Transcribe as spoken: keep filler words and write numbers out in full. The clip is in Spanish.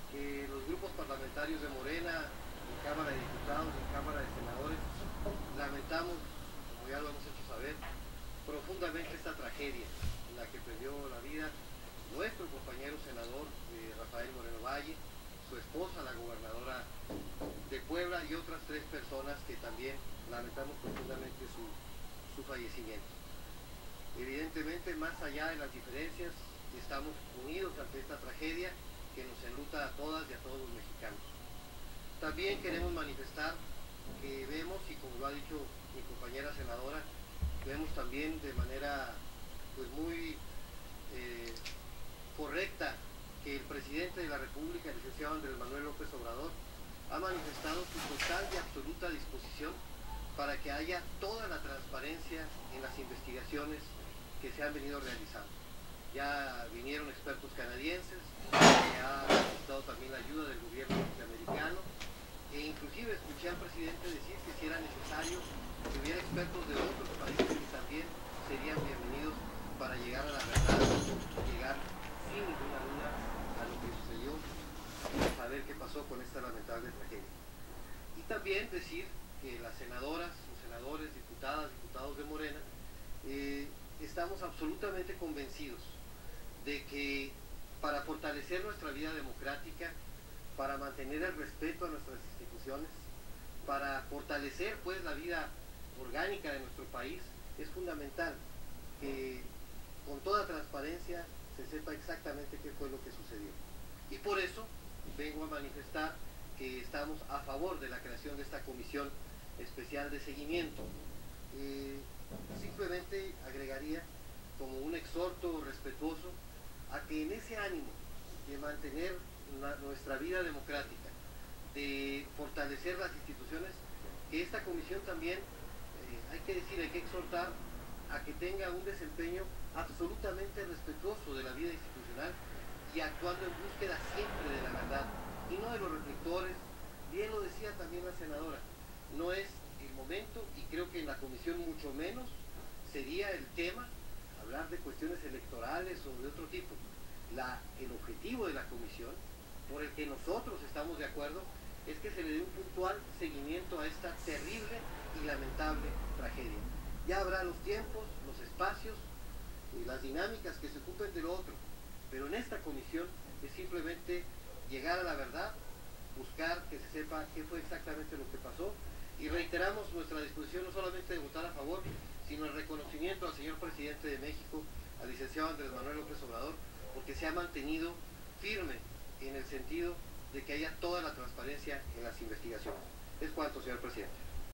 que los grupos parlamentarios de Morena, en Cámara de Diputados, en Cámara de Senadores, lamentamos, como ya lo hemos hecho saber, profundamente esta tragedia en la que perdió la vida nuestro compañero senador eh, Rafael Moreno Valle, su esposa, la gobernadora de Puebla, y otras tres personas que también lamentamos profundamente su, su fallecimiento. Evidentemente, más allá de las diferencias, estamos unidos ante esta tragedia que nos enluta a todas y a todos los mexicanos. También queremos manifestar que vemos, y como lo ha dicho mi compañera senadora, vemos también de manera pues muy eh, correcta que el presidente de la República, el licenciado Andrés Manuel López Obrador, ha manifestado su total y absoluta disposición para que haya toda la transparencia en las investigaciones que se han venido realizando. Ya vinieron expertos canadienses, que ha solicitado también la ayuda del gobierno norteamericano, e inclusive escuché al presidente decir que si era necesario que hubiera expertos de otros países que también serían bienvenidos para llegar a la verdad, llegar sin ninguna duda a lo que sucedió y saber qué pasó con esta lamentable tragedia. Y también decir que las senadoras, los senadores, diputadas, diputados de Morena, eh, estamos absolutamente convencidos de que para fortalecer nuestra vida democrática, para mantener el respeto a nuestras instituciones, para fortalecer pues la vida orgánica de nuestro país, es fundamental que con toda transparencia se sepa exactamente qué fue lo que sucedió. Y por eso vengo a manifestar que estamos a favor de la creación de esta comisión especial de seguimiento. Eh, simplemente agregaría como un exhorto respetuoso a que en ese ánimo de mantener la, nuestra vida democrática, de fortalecer las instituciones, que esta comisión también, eh, hay que decir, hay que exhortar a que tenga un desempeño absolutamente respetuoso de la vida institucional y actuando en búsqueda siempre de la verdad y no de los reflectores. Bien lo decía también la senadora, no es el momento, y creo que en la comisión mucho menos sería el tema hablar de cuestiones electorales o de otro tipo. La, el objetivo de la comisión, por el que nosotros estamos de acuerdo, es que se le dé un puntual seguimiento a esta terrible y lamentable tragedia. Ya habrá los tiempos, los espacios y las dinámicas que se ocupen de lo otro, pero en esta comisión es simplemente llegar a la verdad, buscar que se sepa qué fue exactamente lo que pasó, y reiteramos nuestra disposición no solamente de votar a favor, sino el reconocimiento al señor presidente de México, al licenciado Andrés Manuel López Obrador, porque se ha mantenido firme en el sentido de que haya toda la transparencia en las investigaciones. Es cuanto, señor presidente.